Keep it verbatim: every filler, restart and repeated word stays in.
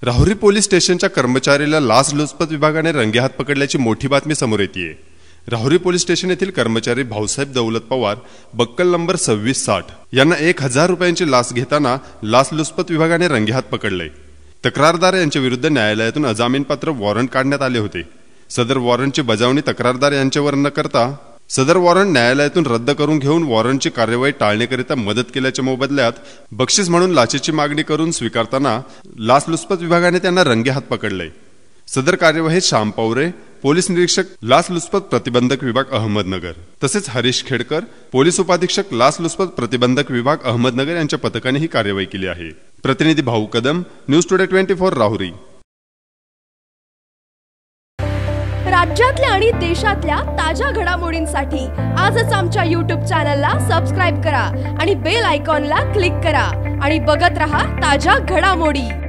Rahuri police स्टेशनच्या कर्मचारीला लाचलुचपत विभागाने रंगेहात पकडल्याची मोठी बातमी समोर येतेय। राहुरी पोलीस स्टेशन येथील कर्मचारी भाऊसाहेब दौलत पवार बक्कल नंबर सव्वीस साठ यांना एक हजार रुपयांची लाच घेताना लाचलुचपत विभागाने रंगेहात पकडले। तक्रारदार यांच्या विरुद्ध न्यायालयातून अजामीनपात्र वॉरंट काढण्यात आले होते। सदर वॉरंटची बजावणी तक्रारदार यांच्यावर न करता सदर वॉरंट न्यायालयातून रद्द करून घेऊन वॉरंटची कार्यवाही टाळण्याकरिता मदत केल्याच्या मोबदल्यात बक्षीस म्हणून लाचेची मागणी करून स्वीकारताना लाचलुचपत विभागाने त्यांना रंगेहात पकडले। सदर कार्यवाहीत श्याम पवरे पोलीस निरीक्षक लाचलुचपत प्रतिबंधक विभाग अहमदनगर तसेच हरीश खेडकर पोलीस उपाधीक्षक लाचलुचपत प्रतिबंधक विभाग अहमदनगर यांच्या पथकाने ही कार्यवाही केली आहे। प्रतिनिधी Bhau Kadam, news today twenty four Rahuri. राज्यातल्या आणि देशातल्या ताज्या घडामोडींसाठी आजच आमच्या यूट्यूब चॅनलला सबस्क्राइब करा आणि बेल आयकॉनला क्लिक करा आणि बघत रहा ताज्या घडामोडी।